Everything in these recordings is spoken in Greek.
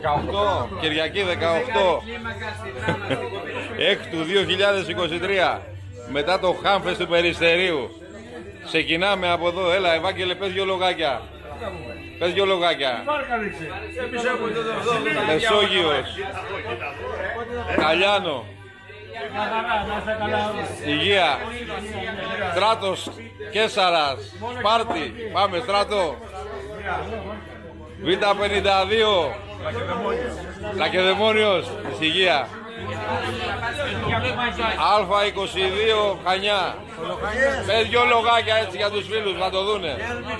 18, Κυριακή 18 Έκτου 2023, μετά το Χάμφες του Περιστερίου. Ξεκινάμε από εδώ. Έλα Ευάγγελε, πες δυο λογάκια. Πες δυο λογάκια. Μεσόγειος, Καλιάνο, Υγεία, Στράτος, Κέσαρας, Σπάρτη. Πάμε Στράτο. Β52, Λακεδαιμόνιος, της Υγεία. Α22, Χανιά. Πες δυο λογάκια έτσι για τους φίλους να το δούνε.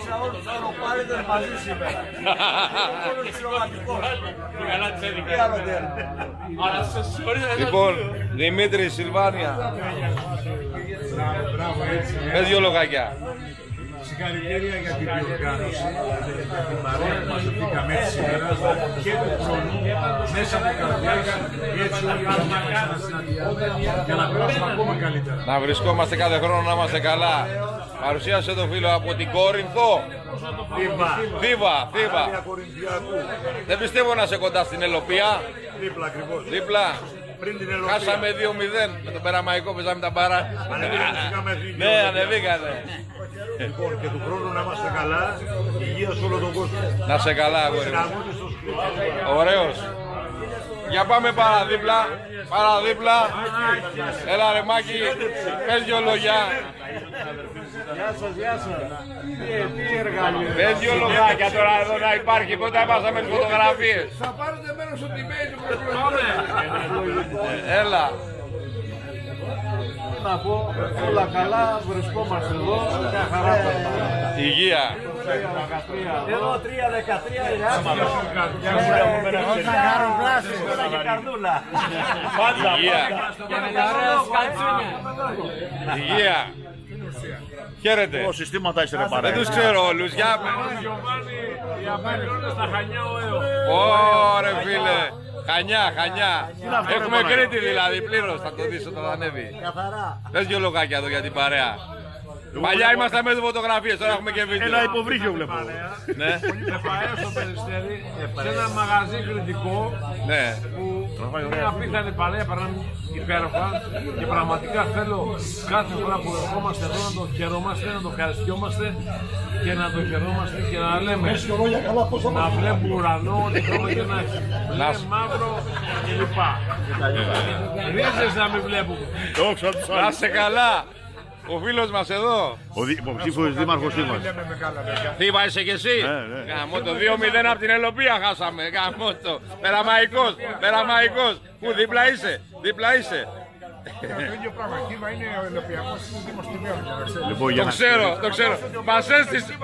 Λοιπόν, Δημήτρη, Σιλβάνια. Πες δυο λογάκια. Συγχαρητήρια για την διοργάνωση, για την παρέα που μαζευτήκαμε έτσι σήμερα και του χρόνου μέσα από καρδιάς, έτσι όλοι να συναντιάζουμε για να περάσουμε ακόμα καλύτερα. Να βρισκόμαστε κάθε χρόνο, να είμαστε καλά. Παρουσίασε το φίλο από την Κόρινθο. Θήβα. Δεν πιστεύω να είσαι κοντά στην Ελοπία. Δίπλα ακριβώς. Δίπλα. Χάσαμε 2-0 με τον Περαμαϊκό, παίζαμε τα μπαρά. Ναι, ανεβήκανε. Λοιπόν, και του χρόνου να είμαστε καλά, υγεία σε όλο τον κόσμο. Να σε καλά, αγόρι. Ωραίος. Για πάμε παραδίπλα. Έλα ρε Μάκη, πες δυο λόγια. Γεια σας. Τι εργαλείο. Πες δυο λογάκια τώρα εδώ να υπάρχει. Πότε έβαζαμε τις φωτογραφίες. Θα πάρετε μέρος στο debate του προεκλογικού. Έλα. Να πω, όλα καλά, βρισκόμαστε εδώ, μια χαρά. Υγεία. Εδώ 3-13 είναι άσχημα. Θα κάνω κλάσεις, και καρδούλα. Υγεία. Και με τα ωραία σκαλτσούνια. Υγεία. Χαίρετε. Ω συστήματα είσαι ρε παρέα. Δεν τους ξέρω όλους. Για Ωρε φίλε. Χανιά. Έχουμε Κρήτη δηλαδή πλήρως. Θα το δεις όταν ανέβει. Πες δυο λογάκια εδώ για την παρέα. Παλιά ήμασταν με φωτογραφίες, τώρα έχουμε και βίντεο. Ένα υποβρύχιο βλέπω. Ναι. Με παρέα στο Περιστέρι, σε ένα μαγαζί κριτικό Ναι. που είναι απίθανη παρέα, περνάμε υπέροχα και πραγματικά θέλω κάθε φορά που ερχόμαστε εδώ να το χαιρόμαστε, να το ευχαριστιόμαστε και να το χαιρόμαστε και να λέμε να βλέπουμε ουρανό, ότι έχουμε και να έχει μαύρο κλπ. Ρίζες να μην βλέπουμε. Να σε καλά. Ο φίλος μας εδώ. Ο υποψήφιος δήμαρχος είμαστε. Θήβα είσαι κι εσύ. Γαμώ το 2-0 από την Ελοπία χάσαμε. Γαμώ το. Περαμαϊκός. Πού δίπλα είσαι. Το ίδιο πράγμα. Θήβα είναι ο Ελοπιακός Δήμος Τιμίων. Το ξέρω. Μας έστησε.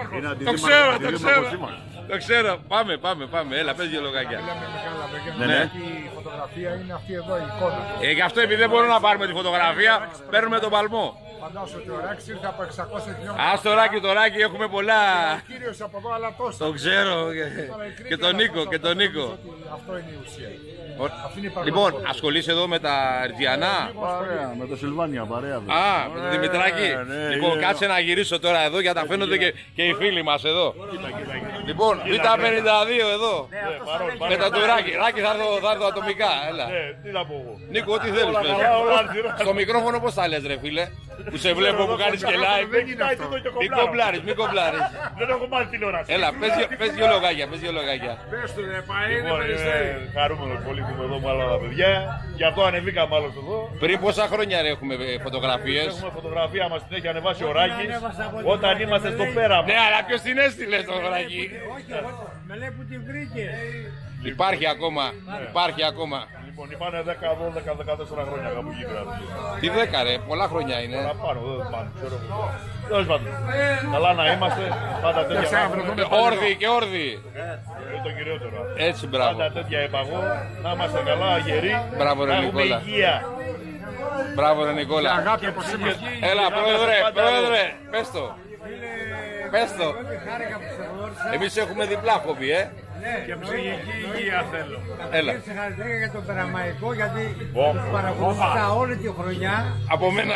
Το ξέρω. Πάμε. Έλα, πες δυο λογάκια. Ναι. Η φωτογραφία είναι αυτή εδώ η εικόνα. Γι' αυτό επειδή δεν μπορούμε να πάρουμε τη φωτογραφία, παίρνουμε τον παλμό. Φαντάσου ότι ο Ράκης ήρθε από 600 χιλιόμετρα. Ας το Ράκη, έχουμε πολλά. Ο κύριος από εδώ, αλλά τόσο. Το ξέρω. Και τον Νίκο. Αυτό είναι η ουσία. Λοιπόν, ασχολείσαι εδώ με τα Ερτζιανά. Παρέα, με το Σιλβάνια, παρέα. Με τον Δημητράκη. Λοιπόν, κάτσε να γυρίσω τώρα εδώ για να φαίνονται και οι φίλοι μας εδώ. Λοιπόν, Β52 εδώ. Με τα του Ράκη θα έρθω ατομικά. Έλα. Τι να πω εγώ. Νίκο, ό,τι θέλεις. Στο μικρόφωνο πώς θα λες ρε φίλε. Που σε βλέπω που κάνεις και live. Μην κομπλάρεις. Δεν έχω μάθει τηλεόραση. Έλα, πες δυο λογάκια. Πες του ρε, πάει είναι Περιστέρι. Χαρούμενος πολύ που είμαι εδώ με άλλα τα παιδιά. Γι' αυτό ανεβήκαμε άλλος εδώ. Πριν πόσα χρόνια ρε έχουμε φωτογραφίες. Έχουμε φωτογραφία μας την έχει ανεβάσει ο Ράκης όταν είμαστε στο πέραμα. Ναι, αλλά ποιος την έστειλε στο Ράκη. Με λέει που την βρήκε. Υπάρχει ακόμα. Λοιπόν, είπανε 10, 12, 14 χρόνια κάπου εκεί κάτω. Τι 10 ρε, πολλά χρόνια είναι. Παραπάνω, δεν πάνω, ξέρω εγώ. Τέλος πάντων. Καλά να είμαστε, πάντα τέτοια. Όρδι. Είναι το κυριότερο. Έτσι, μπράβο. Πάντα τέτοια είπα εγώ, να είμαστε καλά, γεροί, Μπράβο, ρε να έχουμε Νικόλα. υγεία. Μπράβο ρε Νικόλα. Έλα πρόεδρε, πες το. Εμείς έχουμε διπλά χόμπι, Και ψυχική υγεία θέλω. Έλα. Συγχαρητήρια για τον Περαμαϊκό, γιατί τους παρακολούθησα όλη τη χρονιά. Από μένα.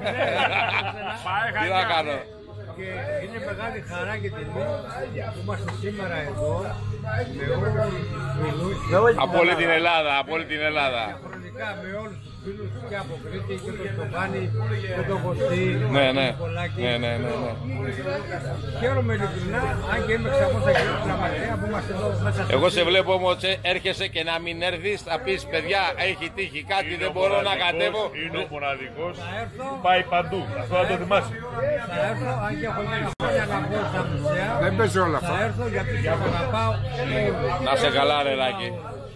Τι να κάνω. Και είναι μεγάλη χαρά και τιμή που είμαστε σήμερα εδώ Από όλη την Ελλάδα, από όλη την Ελλάδα. Χρονικά με όλους τους φίλους και από Κρήτη και τον Στοφάνη και τον Κωστή, Ναι. Χαίρομαι ειλικρινά, αν και είμαι 600 χιλιόμετρα μακριά που είμαστε εδώ μέσα. Εγώ σε βλέπω όμως έρχεσαι και να μην έρθεις, θα πεις παιδιά έχει τύχει κάτι, δεν μπορώ να κατέβω. Είναι ο μοναδικός που πάει παντού. Αυτό να το θυμάσαι. Θα έρθω, αν και έχω λίγα χρόνια να πω στα μουσεία. Δεν παίζει όλα αυτά. Θα έρθω γιατί θα αγαπάω. Να σε καλά ρε Ράκη.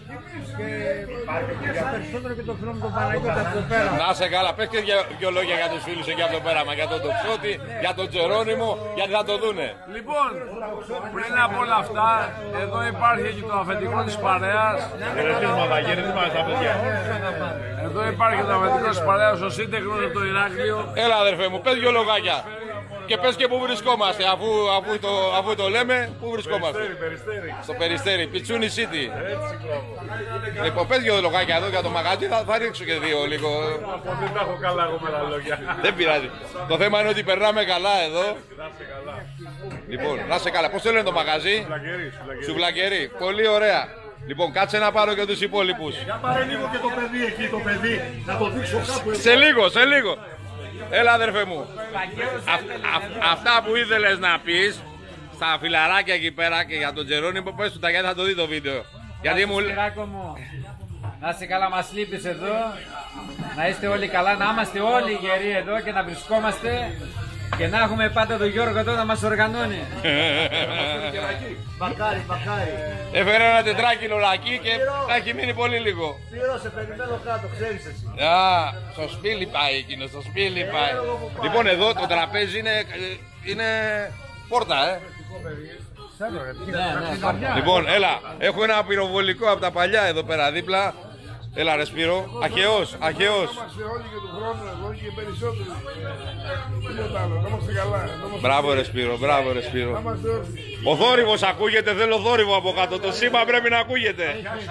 Και περισσότερο και το φίλο μου τον Παναγιώτα από εδώ πέρα. Να σε καλά, πες και δυο λόγια για τους φίλους εκεί από το πέραμα, για τον Τοξότη, για τον Τζερόνιμο, γιατί θα το δούνε. Λοιπόν, πριν από όλα αυτά, εδώ υπάρχει και το αφεντικό της παρέας. Χαιρετίσματα στα παιδιά. Εδώ υπάρχει το αφεντικό της παρέας, ο σύντεχνος από το Ηράκλειο. Έλα αδερφέ μου, πες δυο λογάκια. Και πες και πού βρισκόμαστε, αφού το λέμε, πού βρισκόμαστε. Περιστέρι. Στο Περιστέρι, Πιτσούνι City. Λοιπόν, πες δυο λογάκια εδώ για το μαγαζί, θα ρίξω και δύο λίγο. Δεν τα έχω καλά εγώ με τα λόγια. Δεν πειράζει. Το θέμα είναι ότι περνάμε καλά εδώ. Να σε καλά. Λοιπόν, να σε καλά. Πώς το λένε το μαγαζί? Σουβλακερί. Πολύ ωραία. Λοιπόν, κάτσε να πάρω και τους υπόλοιπους. Για πάρε λίγο και το παιδί εκεί, το παιδί. Να το δείξω κάπου εδώ. Σε λίγο. Έλα αδερφέ μου. Αυτά που ήθελες να πεις στα φιλαράκια εκεί πέρα και για τον Τζερόνιμο, πες του τα γιατί θα το δει το βίντεο. Γιατί μου λέει. Να είστε καλά, μας λείπεις εδώ. Να είστε όλοι καλά, να είμαστε όλοι γεροί εδώ και να βρισκόμαστε. Και να έχουμε πάντα τον Γιώργο εδώ να μας οργανώνει. Μπακάρι. Έφερε ένα τετράκιλο λακί και θα έχει μείνει πολύ λίγο. Πλήρωσε, περιμένω κάτω, ξέρεις εσύ. Α, στο σπίτι πάει εκείνο, στο σπίτι πάει. Λοιπόν, εδώ το τραπέζι είναι πόρτα, Λοιπόν, έλα, έχω ένα πυροβολικό από τα παλιά εδώ πέρα δίπλα. Έλα ρε Σπύρο, αχαιός. Είμαστε όλοι και του χρόνου εδώ και περισσότεροι. Τίποτα άλλο, να είμαστε καλά. Μπράβο ρε Σπύρο. Ο θόρυβος ακούγεται, θέλω θόρυβο από κάτω. Το σήμα πρέπει να ακούγεται.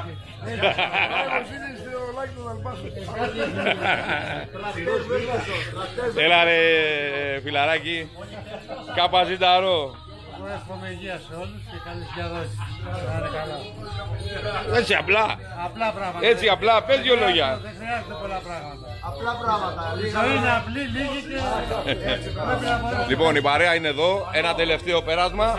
Έλα ρε φιλαράκι, καπαζιταρό. Εύχομαι υγεία σε όλους και καλές διαδόσεις. Να είναι καλά. Έτσι απλά. Απλά πράγματα. Έτσι απλά, πες δυο λόγια. Δεν χρειάζεται πολλά πράγματα. Απλά πράγματα. Η ζωή είναι απλή, λίγη και πρέπει να μπορέσει. Λοιπόν, η παρέα είναι εδώ. Ένα τελευταίο πέρασμα.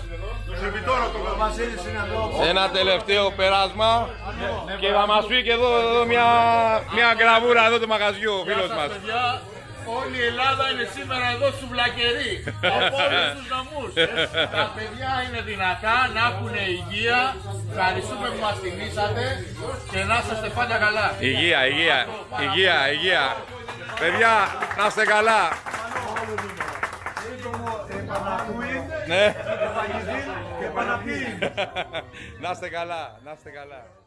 Ένα τελευταίο πέρασμα. Και θα μας πει και εδώ μια γραβούρα εδώ του μαγαζιού ο φίλος μας. Όλη η Ελλάδα είναι σήμερα εδώ σουβλακερί. Από όλους τους νομούς. Τα παιδιά είναι δυνατά, να έχουν υγεία. Ευχαριστούμε που μας τιμήσατε και να είστε πάντα καλά. Υγεία. Παιδιά, να είστε καλά. Ναι. Να είστε καλά.